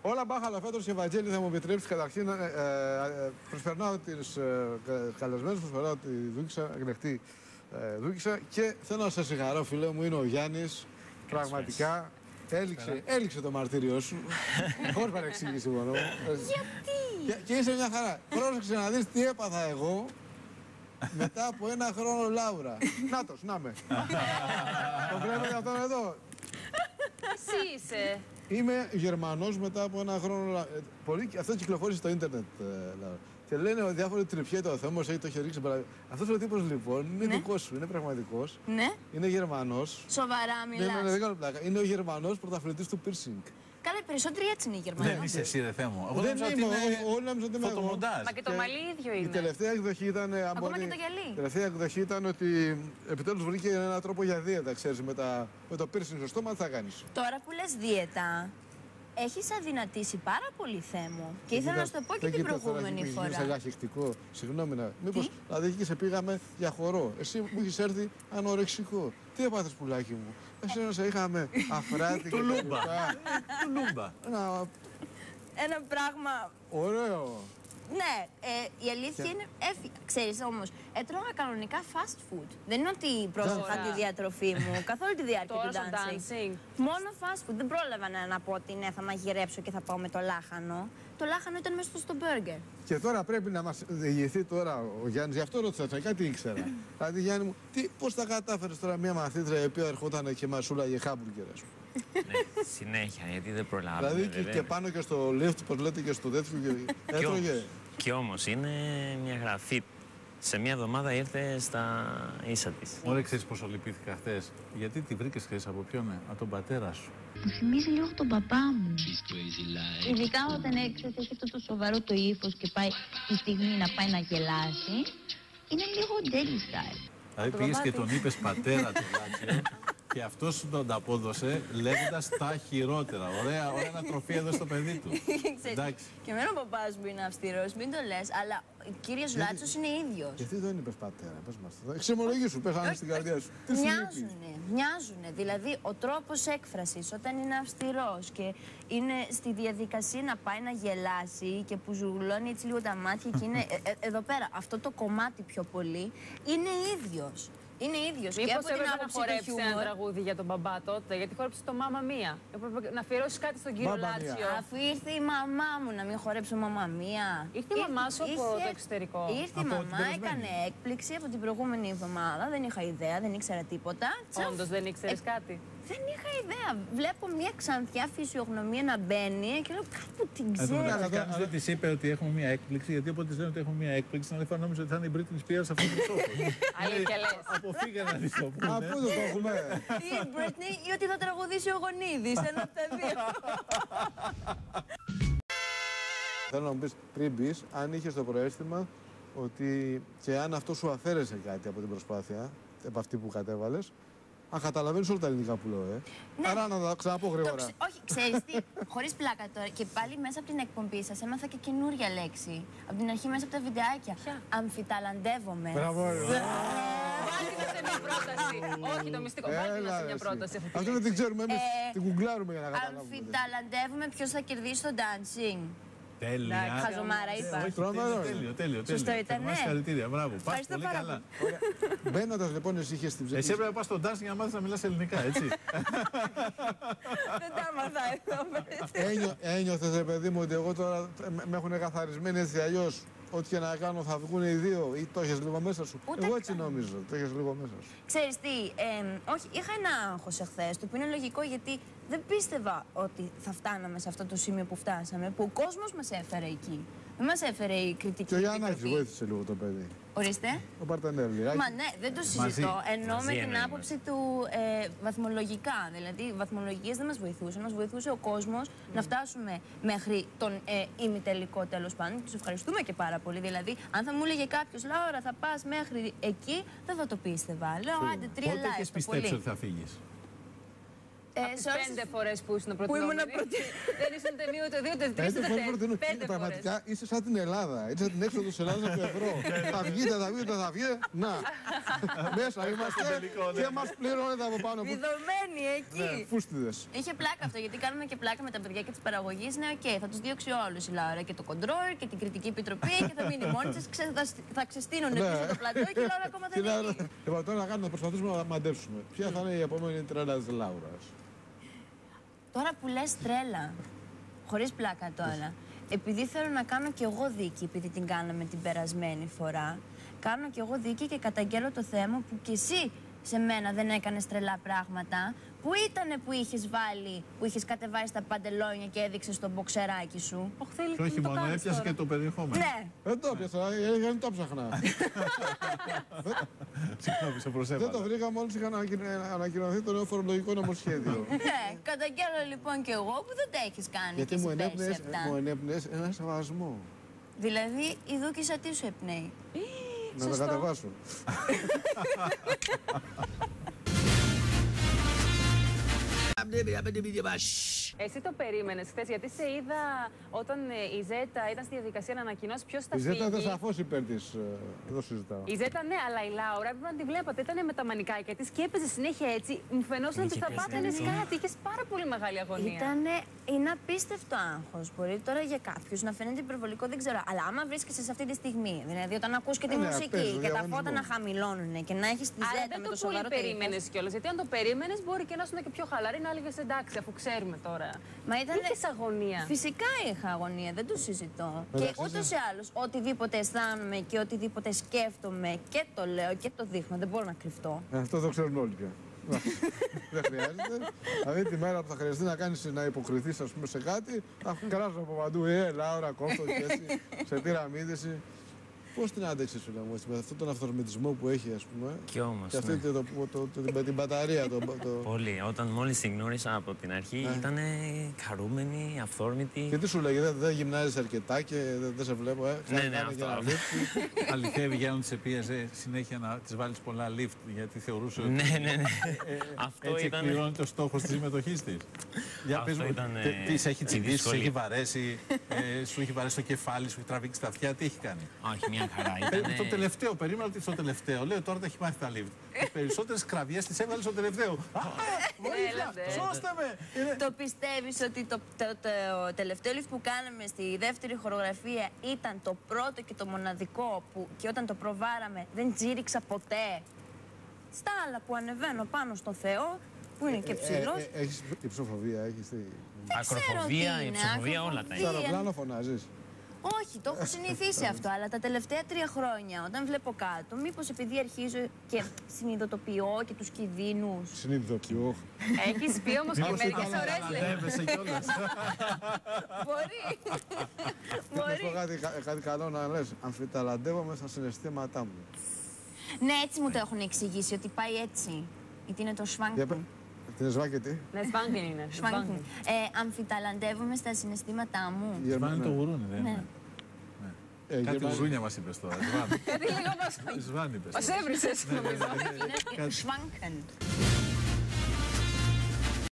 Όλα μπάχαλα φέτος, Ευαγγέλη, θα μου επιτρέψει καταρχήν. Προσπερνάω τις καλεσμένες, προσπερνάω τη Δούκησα, γνεχτή Δούκησα και θέλω να σας συγχαρώ, φίλε μου, είναι ο Γιάννης. Πραγματικά έληξε το μαρτύριό σου. Χωρίς παρεξήγηση μόνο. Γιατί? Και είσαι μια χαρά. Πρόσεξε να δεις τι έπαθα εγώ μετά από ένα χρόνο Λάουρα. Νάτος, να με. Το βλέπετε αυτόν εδώ. Εσύ είσαι. Είμαι Γερμανός μετά από ένα χρόνο. Αυτό κυκλοφόρησε στο ίντερνετ. Και λένε ότι διάφοροι τρυπιέται ο Θέμος, το έχει ρίξει. Αυτός ο τύπος λοιπόν είναι δικός σου, είναι πραγματικός. Ναι. Είναι Γερμανός. Σοβαρά μιλάς? Ναι, δεν κάνω πλάκα. Είναι ο Γερμανός πρωταθλητής του piercing. Καλά, οι περισσότεροι έτσι είναι οι Γερμανοί. Δεν είσαι εσύ, ρε Θέμο. Εγώ δεν νόμιζα ότι είναι φωτομοντάζ. Μα και το μαλλί ίδιο είναι. Η τελευταία εκδοχή ήταν. Ακόμα και το γυαλί. Η τελευταία εκδοχή ήταν ότι επιτέλους βρήκε έναν τρόπο για δίαιτα, ξέρεις, με το piercing στο στόμα τι θα κάνεις. Τώρα που λες δίαιτα, έχεις αδυνατήσει πάρα πολύ, Θέμο. Και ήθελα να σου το πω και την προηγούμενη φορά. Είναι αγαχεκτικό. Συγγνώμη, μήπως δηλαδή εκεί σε πήγαμε για χορό. Εσύ μου έχεις έρθει ανορεξικό. Τι έπαθες, πουλάκι μου? Εσένα σε είχαμε αφράτη και Τουλούμπα. Τουλούμπα. Ένα πράγμα. Ωραίο. Ναι, η αλήθεια είναι. Ξέρεις όμως, έτρωγα κανονικά fast food. Δεν είναι ότι πρόσεχα τη διατροφή μου καθ' όλη τη διάρκεια του dancing. Μόνο fast food. Δεν πρόλαβα να πω ότι ναι, θα μαγειρέψω και θα πάω με το λάχανο. Το λάχανο ήταν μέσα στο μπέργκερ. Και τώρα πρέπει να μας διηγηθεί τώρα ο Γιάννης, γι' αυτό ρώτησα, κάτι ήξερα. Δηλαδή, Γιάννη μου, πώς τα κατάφερες τώρα μια μαθήτρια η οποία ερχόταν και μασούλα για χάμπουργκερ, ας πούμε? Ναι, συνέχεια, γιατί δεν προλάβαμε. Δηλαδή και πάνω και στο lift, πώς λέτε, και στο τέτοιο και έτρωγε. Κι όμως είναι μια γραφή. Σε μια εβδομάδα ήρθε στα ίσα της. Ωραία, ξέρεις πόσο λυπήθηκα χθες? Γιατί τη βρήκες χθες? Από ποιον? Από τον πατέρα σου. Μου θυμίζει λίγο τον παπά μου. Ειδικά όταν έχει αυτό το σοβαρό το ύφος και πάει τη στιγμή να πάει να γελάσει, είναι λίγο ντέλι style. Δηλαδή πήγες και τον είπες πατέρα του Λάτσιο και αυτός σου τον απόδωσε λέγοντας τα χειρότερα. Ωραία ανατροφή εδώ στο παιδί του. Εντάξει. Και εμένα ο παπάς μου είναι αυστηρός, μην το λες, αλλά ο κύριος Λάτσος είναι ίδιος. Γιατί δεν είπες πατέρα, πες μας. Εξομολογήσου, πες στην καρδιά σου. Μοιάζουνε. Δηλαδή ο τρόπος έκφρασης όταν είναι αυστηρός και είναι στη διαδικασία να πάει να γελάσει και που ζουλώνει έτσι λίγο τα μάτια και είναι εδώ πέρα. Αυτό το κομμάτι πιο πολύ είναι ίδιος. Είναι ίδιος. Μήπως έπρεπε να χορέψει ένα τραγούδι για τον μπαμπά τότε, γιατί χόρεψε το Μάμα Μία. Έπρεπε να αφιερώσει κάτι στον κύριο Λάτσιο. Αφού ήρθε η μαμά μου να μην χορέψω Μάμα Μία. Ήρθε η μαμά σου από το εξωτερικό. Ήρθε η μαμά, έκανε έκπληξη από την προηγούμενη εβδομάδα. Δεν είχα ιδέα, δεν ήξερα τίποτα. Όντως δεν ήξερες κάτι? Δεν είχα ιδέα. Βλέπω μια ξανθιά φυσιογνωμία να μπαίνει και λέω κάπου την ξέρω. Κανείς δεν της είπε ότι έχουμε μια έκπληξη, γιατί όποτε της λένε ότι έχουμε μια έκπληξη, την άλλη φορά νόμιζα ότι θα είναι η Britney Spears αυτό το τόπο. Αλήθεια λες? Αποφύγανε να της το πούνε. Πού το έχουμε? Ή η Britney ή ότι θα τραγουδήσει ο Γονίδης. Ένα από τα δύο. Θέλω να μου πεις πριν μπεις, αν είχες το προαίσθημα ότι και αν αυτό σου αφαίρεσε κάτι από την προσπάθεια, από αυτή που κατέβαλες, αν καταλαβαίνεις όλα τα ελληνικά που λέω, Ναι. Άρα να τα ξαναπώ γρήγορα. Όχι, ξέρεις τι, χωρίς πλάκα τώρα, και πάλι μέσα από την εκπομπή σας έμαθα και καινούρια λέξη. Από την αρχή μέσα από τα βιντεάκια. Ποια? Αμφιταλαντεύομαι. Μπράβο, Βάλτε με σε μια πρόταση. Όχι το μυστικό, βάλτε με σε μια πρόταση. Αυτό δεν την ξέρουμε εμείς, την γκουγκλάρουμε για να καταλάβουμε. Αμφιταλαντεύομαι ποιος θα κερδίσει το dancing. Τέλεια. Χαζομάρα είπα. Τέλειο. Σωστό ήταν, ναι. Συγχαρητήρια, μπράβο. Πας Ευχαριστώ πολύ πάρα καλά. Μπαίνοντας λοιπόν εσύ είχες την ψυχή. Εσύ έπρεπε να πας στο dancing για να μάθεις να μιλάς ελληνικά, έτσι. Δεν τα έμαθα εδώ. Ένιωθες, ρε παιδί μου, ότι εγώ τώρα με έχουν καθαρισμένη έτσι αλλιώς. Ό,τι και να κάνω θα βγουν οι δύο, ή το έχεις λίγο μέσα σου? Εγώ έτσι νόμιζα, το έχεις λίγο μέσα σου. Ξέρεις τι, όχι, είχα ένα άγχος εχθές, το οποίο είναι λογικό γιατί δεν πίστευα ότι θα φτάναμε σε αυτό το σημείο που φτάσαμε, που ο κόσμος μας έφερε εκεί. Δεν μας έφερε η κριτική. Και ο Γιάννακης βοήθησε λίγο το παιδί. Ορίστε. Ο Παρτενέλη. Μα ναι, δεν το συζητώ. Ενώ με την άποψη του βαθμολογικά. Δηλαδή, οι βαθμολογίες δεν μας βοηθούσαν. Μας βοηθούσε ο κόσμος να φτάσουμε μέχρι τον ημιτελικό τέλος πάντων. Τους ευχαριστούμε και πάρα πολύ. Δηλαδή, αν θα μου έλεγε κάποιος, Λάουρα, θα πας μέχρι εκεί, δεν θα το πίστευα. Λέω, άντε, 3 Πότε live. έχεις πιστέψει ότι θα φύγεις? 5 φορές που ήσουν προτινόμενη. Δεν ήσουν ούτε μία, ούτε δύο, ούτε τρεις, ούτε τέσσερις. Πραγματικά είσαι σαν την Ελλάδα. Είσαι σαν την έξοδο της Ελλάδας από το ευρώ. Θα βγείτε, θα βγείτε. Να. Μέσα είμαστε και μας πληρώνετε από πάνω. Βιδωμένοι εκεί. Φούστιδες. Είχε πλάκα αυτό, γιατί κάνουμε και πλάκα με τα παιδιά και της παραγωγής. Ναι, οκ, θα τους διώξει όλους η Λάουρα. Και το κοντρόλ και την κριτική επιτροπή και θα μείνει μόνοι της. Θα ξεστείνουν πίσω το πλατό και η Λάουρα ακόμα δεν είναι εκεί. Λοιπόν, τώρα να προσπαθήσουμε να μαντέψουμε. Ποια θα είναι η επόμενη τρέλα της Λάουρας? Τώρα που λες τρέλα, χωρίς πλάκα τώρα, επειδή θέλω να κάνω κι εγώ δίκη, επειδή την κάναμε την περασμένη φορά, κάνω κι εγώ δίκη και καταγγέλω το θέμα που κι εσύ σε μένα δεν έκανες τρελά πράγματα. Πού ήτανε που είχες βάλει, που είχες κατεβάσει τα παντελόνια και έδειξες το μποξεράκι σου? Και όχι μόνο, έπιασε και το περιεχόμενο. Ναι. Δεν το έπιασα, δεν το ψαχνά. Συγγνώμη, σε προσέβαλα. Δεν το βρήκα μόλις είχα ανακοινωθεί το νέο φορολογικό νομοσχέδιο. Ναι, καταγγέλω λοιπόν κι εγώ που δεν τα έχεις κάνει. Γιατί και μου ενέπνεες ένα σεβασμό. Δηλαδή η Δούκισσα τι σου επνέει? Να τα κατεβάσω. Εσύ το περίμενες χθες, γιατί σε είδα όταν η Ζέτα ήταν στη διαδικασία να ανακοινώσει ποιος θα Η φύγει. Ζέτα ήταν σαφώς υπέρ της, εδώ συζητάω. Η Ζέτα ναι, αλλά η Λάουρα έπρεπε να τη βλέπατε. Ήταν με τα μανικάκια της και έπαιζε συνέχεια έτσι. Μου φαινόταν ότι θα πάθαινες κάτι. Είχες πάρα πολύ μεγάλη αγωνία. Είναι απίστευτο άγχος. Μπορεί τώρα για κάποιους να φαίνεται υπερβολικό, δεν ξέρω. Αλλά άμα βρίσκεσαι σε αυτή τη στιγμή, δηλαδή όταν ακούς και τη μουσική και τα φώτα να χαμηλώνουν και να έχεις τη Ζέτα με το σοβαρό δεν το περίμενες κιόλας. Γιατί αν το περίμενες, μπορεί και να ήσουν και πιο χαλαρή, να έλεγες εντάξει, αφού ξέρουμε τώρα. Μα ήταν. Είχες αγωνία. Φυσικά είχα αγωνία, δεν το συζητώ. Και ούτως ή άλλως, οτιδήποτε αισθάνομαι και οτιδήποτε σκέφτομαι και το λέω και το δείχνω, δεν μπορώ να κρυφτώ. Αυτό το ξέρουν όλοι πια. Δεν χρειάζεται. Δηλαδή τη μέρα που θα χρειαστεί να υποκριθείς σε κάτι, θα κράζω από παντού. Λάουρα, κόφτο και έτσι, σε πυραμίδηση. Πώς την άντεξες, φίλε μου, με αυτόν τον αυθορμητισμό που έχει, ας πούμε. Κι όμως. Και αυτή με την μπαταρία. Πολύ. Όταν μόλις την γνώρισα από την αρχή, ήταν χαρούμενη, αυθόρμητη. Και τι σου λέγε, δεν γυμνάζεις αρκετά και δεν σε βλέπω, Ναι, αυτό. Αληθεύει, Γιάννη, σε πίεζε συνέχεια να της βάλεις πολλά lift, γιατί θεωρούσε ότι. Ναι. Έτσι εκπληρώνει το στόχο της συμμετοχής της. Για πες μου, της έχει τσιμπήσει, σου έχει βαρέσει, σου έχει βαρέσει το κεφάλι, σου έχει τραβήξει τα αυτιά, τι έχει κάνει? Όχι, μια χαρά. Το τελευταίο, περίμενα ότι στο τελευταίο. Λέω τώρα τα έχει μάθει τα lift. Οι περισσότερες κραυγές τις έβαλε στο τελευταίο. Βοήθεια, σώστε με! Το πιστεύεις ότι το τελευταίο lift που κάναμε στη δεύτερη χορογραφία ήταν το πρώτο και το μοναδικό που και όταν το προβάραμε δεν τζίριξα ποτέ? Στα άλλα που ανεβαίνω πάνω στο Θεό, που είναι και ψηλός. Έχεις υψοφοβία, έχεις τη... Ακροφοβία, υψοφοβία, όλα τα ίδια. Στο αεροπλάνο φωνάζεις? Όχι, το έχω συνηθίσει αυτό, αλλά τα τελευταία 3 χρόνια, όταν βλέπω κάτω, μήπως επειδή αρχίζω και συνειδητοποιώ και τους κινδύνους. Συνειδητοποιώ. Έχεις πει όμως και μερικές ώρες. Αναδεύεσαι κιόλας. Μπορεί. Να σου πω κάτι καλό να λες. Αμφιταλαντεύομαι στα συναισθήματά μου. Ναι, έτσι μου το έχουν εξηγήσει, ότι πάει έτσι. Γιατί είναι το σβάνκιν. Την σβάνκιν τι? Ναι, σβάνκιν είναι. Αμφιταλαντεύομαι στα συναισθήματά μου. Σβάνκιν το γουρούνι, δεν είναι? Κάτι γουρούνια μας είπες τώρα. Κάτι λίγο μας Σβάνι είπες. Μας έβρισες, νομίζω. Είναι σβάνκιν.